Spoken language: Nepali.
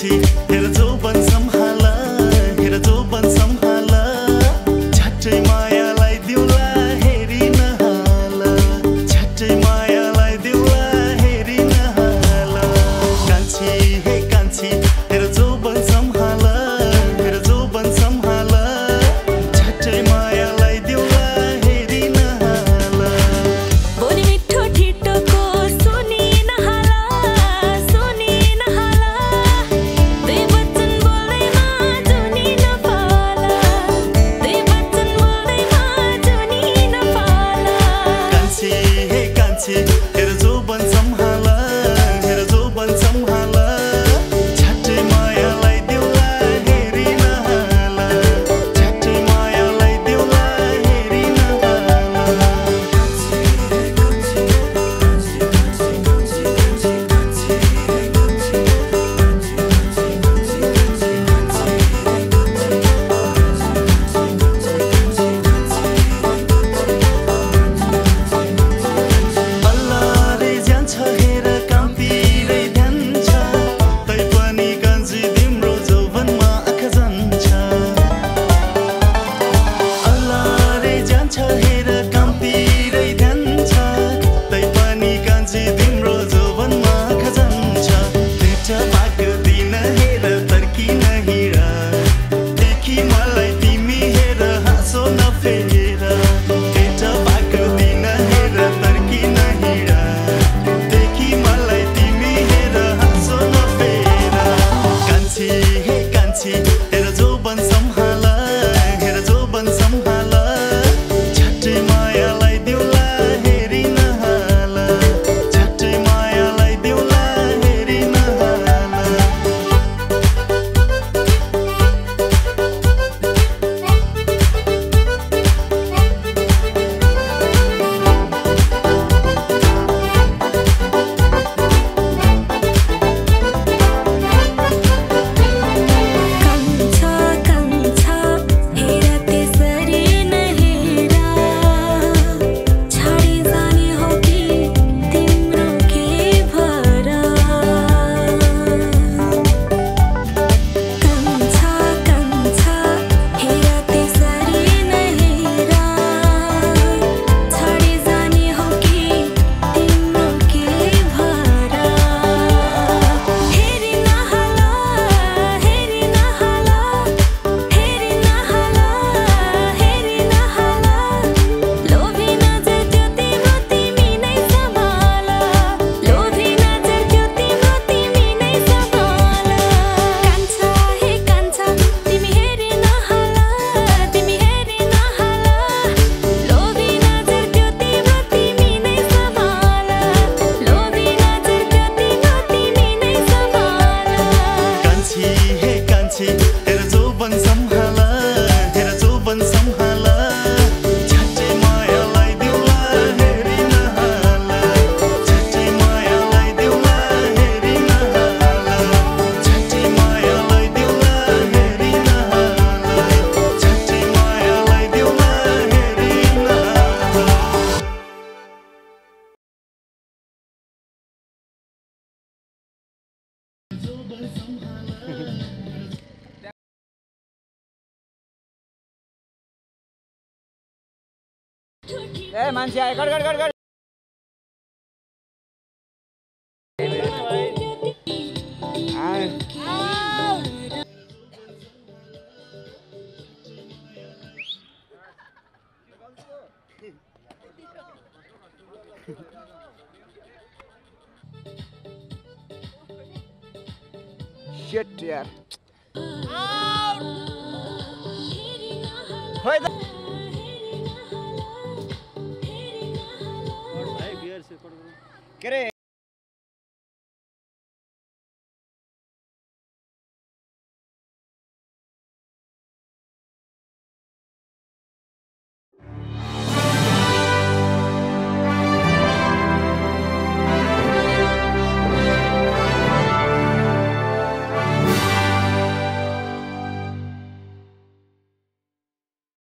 कान्छी हेर जोबन सम्हाला हेर जोबन सम्हाला झट्टै मायालाई दिउला हेरी नहाला झट्टै मायालाई दिउला हेरी नहाला कान्छी हे कान्छी हेर जोबन सम्हाला हेर जोबन सम्हाला झट्टै मायालाई दिउला हेरी नहाला बोली मिठो ठिटोको सुनि नहाला दुई वचन बोल्दैमा जुनी नफाला दुई वचन बोल्दैमा जुनी नफाला कान्छी हे कान्छी हेर जोबन सम्हाला हेर जोबन सम्हाला झट्टै मायालाई दिउला हेरी नहाला झट्टै मायालाई दिउला हेरी नहाला अल्लाहले जान्छ हेर काम्पीरै ध्यान छ तैपनि कान्छी तिम्रो जौवनमा आँखा जान्छ अल्लाहले जान्छ हेर काम्पीरै ध्यान छ तैपनि कान्छी तिम्रो जौवनमा आँखा जान्छ भेट भएको दिन हेर तर्किन हिँड देखि मलाई तिमी हेर हाँसो नफेर भेट भएको दिन हेर तर्किन हिँड देखि मलाई तिमी हेर हाँसो नफेर कान्छी हे कान्छी हेर जोबन सम्हाला हेर जोबन सम्हाला झट्टै मायालाई दिउला हेरी नहाला झट्टै मायालाई दिउला हेरी नहाला कान्छा कान्छा हेर त्यसरी नहेरा छाडी जाने हो कि तिम्रो के भरा कान्छा कान्छा हेर त्यसरी नहेरा छाडी जाने हो कि तिम्रो के भरा हेरी नहाला हेरी नहाला हेरी नहाला हेरी नहाला लोभी नजर त्यो तिम्रो तिमी नै सम्हाला लोभी नजर त्यो तिम्रो तिमी नै सम्हाला कान्छा हे कान्छा तिमी हेरी नहाला तिमी हेरी नहाला लोभी नजर त्यो तिम्रो तिमी नै सम्हाला लोभी नजर त्यो तिम्रो तिमी नै सम्हाला कान्छी हे कान्छी हेर जोबन सम्हाला हेर जोबन सम्हाला झट्टै मायालाई दिउला हेरी नहाला झट्टै मायालाई दिउला हेरी नहाला झट्टै मायालाई दिउला हेरी नहाला झट्टै मायालाई दिउला हेरी नहाला ए मान्छे आयो god god god god shit यार होय द के रे